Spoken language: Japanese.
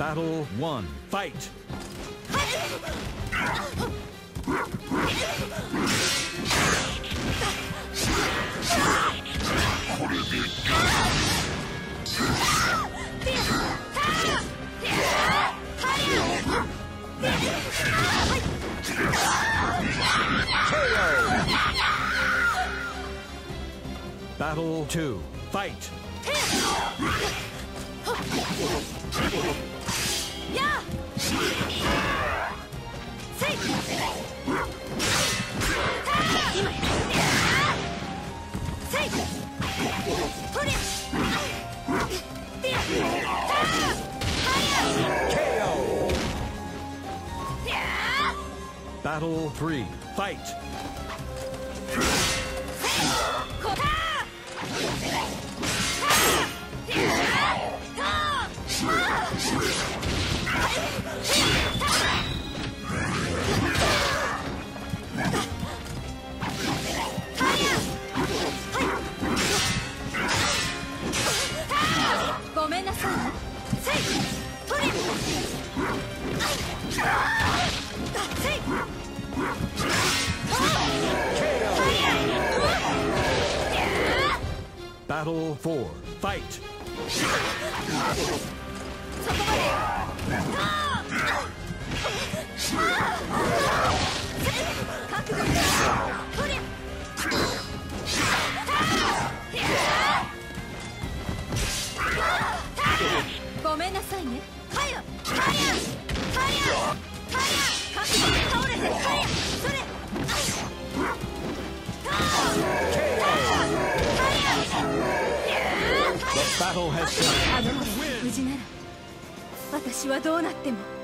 Battle 1. Fight! Battle 2. Fight! Battle 3. Fight! ごめんなさい。 Battle 4. Fight! そこまで。覚悟しろ。ごめんなさいね。はや覚悟で倒れて。それ。 The battle has あの子無事なら私はどうなっても